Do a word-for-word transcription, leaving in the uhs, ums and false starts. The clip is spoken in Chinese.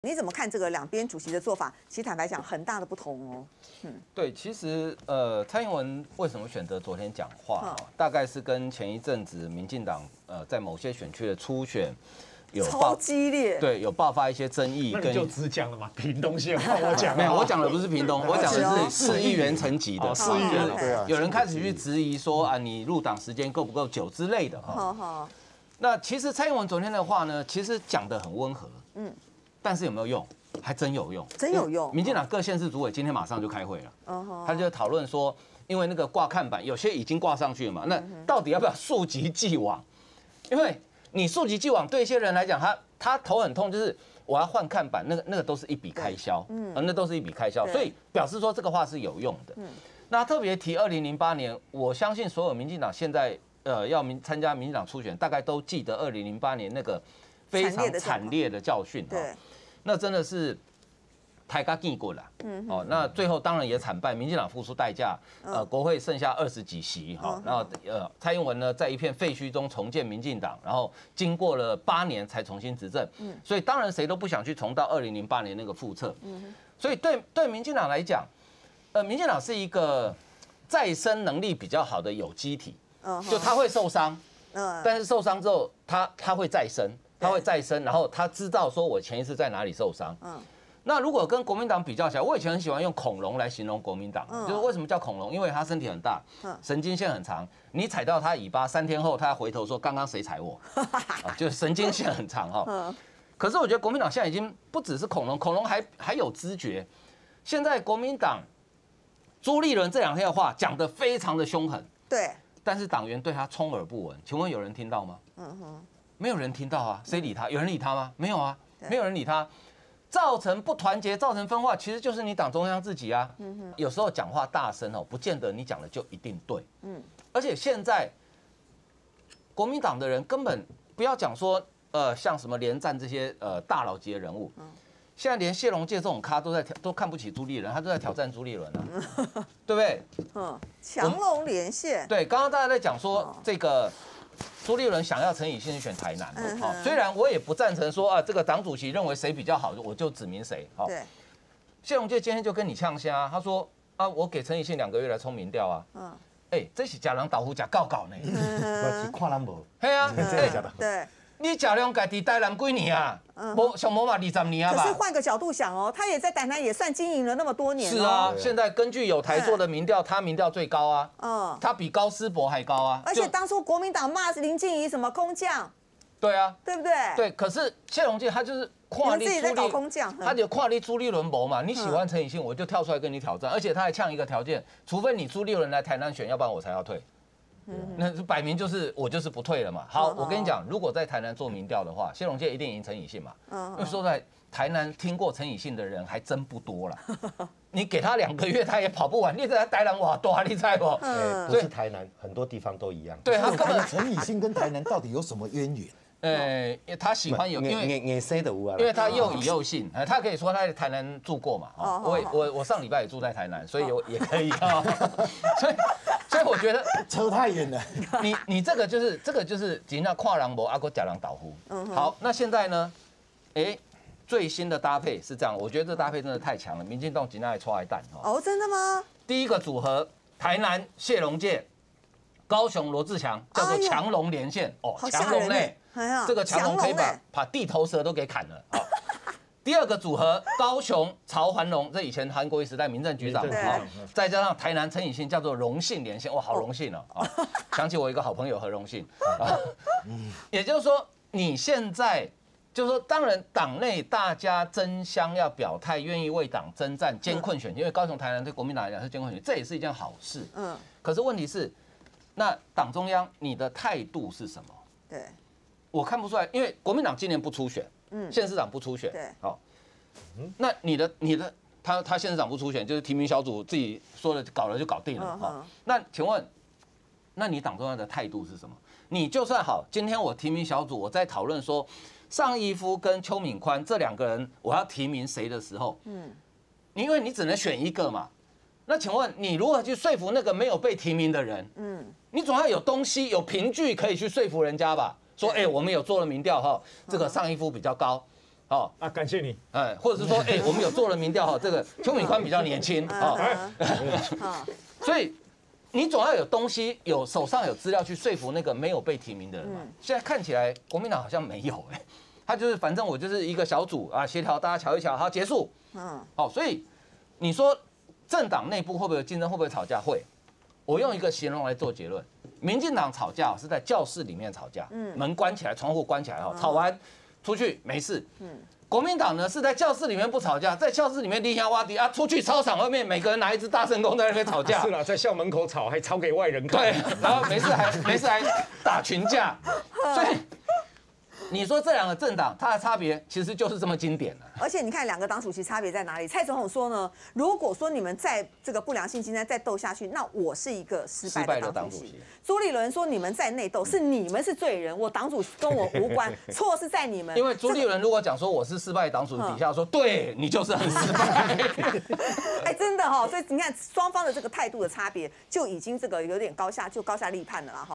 你怎么看这个两边主席的做法？其实坦白讲，很大的不同哦。 嗯，对，其实呃，蔡英文为什么选择昨天讲话、哦，大概是跟前一阵子民进党呃在某些选区的初选有超激烈， 对，有爆发一些争议。 那你就只讲了嘛，屏东县换我讲， 没有，我讲的不是屏东，我讲的是市议员层级的， 市议员对啊， 有人开始去质疑说啊，你入党时间够不够久之类的哈。那其实蔡英文昨天的话呢，其实讲得很温和，嗯，但是有没有用？还真有用， 真有用。 民进党各县市主委今天马上就开会了，他就讨论说，因为那个挂看板有些已经挂上去了嘛，那到底要不要溯及既往？因为你溯及既往对一些人来讲，他他头很痛，就是我要换看板，那个那个都是一笔开销，嗯，那都是一笔开销，所以表示说这个话是有用的。那特别提二零零八年，我相信所有民进党现在呃要民参加民进党初选，大概都记得二零零八年那个非常惨烈的教训， 对。 那真的是太嘎见过了，嗯，哦，那最后当然也惨败，民进党付出代价，呃，国会剩下二十几席，哈，然后呃，蔡英文呢在一片废墟中重建民进党，然后经过了八年才重新执政，嗯，所以当然谁都不想去重蹈二零零八年那个覆辙，嗯，所以对对民进党来讲，呃，民进党是一个再生能力比较好的有机体，就他会受伤，嗯，但是受伤之后他他会再生。他会再生，然后他知道说我前一次在哪里受伤。嗯，那如果跟国民党比较起来，我以前很喜欢用恐龙来形容国民党，嗯、就是为什么叫恐龙？因为它身体很大，神经线很长，你踩到它尾巴，三天后它回头说刚刚谁踩我？啊，就是神经线很长哈。可是我觉得国民党现在已经不只是恐龙，恐龙还还有知觉。现在国民党朱立伦这两天的话讲得非常的凶狠， 对， 但是党员对他充耳不闻。请问有人听到吗？嗯哼。没有人听到啊，谁理他？有人理他吗？没有啊，没有人理他，造成不团结，造成分化，其实就是你党中央自己啊。嗯、有时候讲话大声哦，不见得你讲的就一定对。嗯，而且现在国民党的人根本不要讲说，呃，像什么连战这些呃大佬级的人物，嗯、现在连谢龙介这种咖都在都看不起朱立伦，他都在挑战朱立伦啊，对不对？嗯， 强龙连线。 对，刚刚大家在讲说这个。朱立伦想要陈以信选台南，好，虽然我也不赞成说啊，这个党主席认为谁比较好，我就指明谁。好，谢龙介今天就跟你呛虾，他说啊，我给陈以信两个月来冲民调啊，嗯，哎，这是假人倒呼假告告呢， 我是看人无， 嘿啊， 对。 你假良家己台南几年啊？无上无嘛二十年啊吧？ 可是换个角度想哦，他也在台南也算经营了那么多年。 是啊，现在根据有台做的民调，他民调最高啊。嗯，他比高思博还高啊。 而且当初国民党骂林静怡什么空降， 对啊， 对不对？ 对，可是谢龙介他就是跨立自己在搞空降， 他就跨立朱立伦谋嘛。你喜欢陈以信，我就跳出来跟你挑战，而且他还呛一个条件，除非你朱立伦来台南选，要不然我才要退。那摆明就是我就是不退了嘛。好，我跟你讲，如果在台南做民调的话，谢龙介一定赢陈以信嘛。因为说在台南听过陈以信的人还真不多了。你给他两个月，他也跑不完。你在台南哇多，你猜不？ 不是台南，很多地方都一样。 对，他根本陈以信跟台南到底有什么渊源？ 呃，他喜欢有，因为因为他又以又信，他可以说他在台南住过嘛。我我我上礼拜也住在台南，所以有也可以啊。所以所以我觉得车太远了。 你你这个就是这个就是只那跨狼博阿哥假狼倒呼。好，那现在呢？哎，最新的搭配是这样，我觉得这搭配真的太强了。民进党今天还出来蛋哦，真的吗？ 第一个组合，台南谢龙介，高雄罗志强，叫做强龙连线哦，强龙呢？这个强龙可以把把地头蛇都给砍了。好，第二个组合高雄曹环龙，这以前韩国瑜时代民政局长啊，再加上台南陈以信，叫做荣信连线，哇，好荣幸哦！啊，想起我一个好朋友何荣信啊，也就是说你现在就是说，当然党内大家争相要表态，愿意为党征战艰困选区，因为高雄、台南对国民党来讲是艰困选区，这也是一件好事。嗯，可是问题是，那党中央你的态度是什么？ 对。 我看不出来，因为国民党今年不初选，嗯，县市长不初选，对，好，那你的你的他他县市长不初选，就是提名小组自己说了搞了就搞定了，好，那请问，那你党中央的态度是什么？你就算好，今天我提名小组我在讨论说尚义夫跟邱敏宽这两个人我要提名谁的时候，嗯，因为你只能选一个嘛，那请问你如何去说服那个没有被提名的人？嗯，你总要有东西有凭据可以去说服人家吧？说，哎、欸，我们有做了民调哈，这个尚义夫比较高， 哦啊，感谢你。 哎，或者是说，哎，我们有做了民调哈，这个邱敏宽比较年轻啊，所以你总要有东西，有手上有资料去说服那个没有被提名的人嘛。现在看起来国民党好像没有哎，他就是反正我就是一个小组啊，协调大家瞧一瞧，好结束。嗯，好，所以你说政党内部会不会有竞争，会不会吵架？会。我用一个形容来做结论：民进党吵架是在教室里面吵架，门关起来，窗户关起来哈，吵完出去没事。国民党呢是在教室里面不吵架，在教室里面立下洼地啊，出去操场外面每个人拿一支大声公在那边吵架。 是啦，在校门口吵，还吵给外人看。 对，然后没事还没事还打群架，所以。你说这两个政党它的差别其实就是这么经典了。 而且你看两个党主席差别在哪里？蔡总统说呢，如果说你们在这个不良性竞争再斗下去，那我是一个失败的党主席。朱立伦说你们在内斗，是你们是罪人，我党主跟我无关，错是在你们。 因为朱立伦如果讲说我是失败党主席，底下说对你就是很失败。 哎，真的哈，所以你看双方的这个态度的差别，就已经这个有点高下就高下立判了啦哈。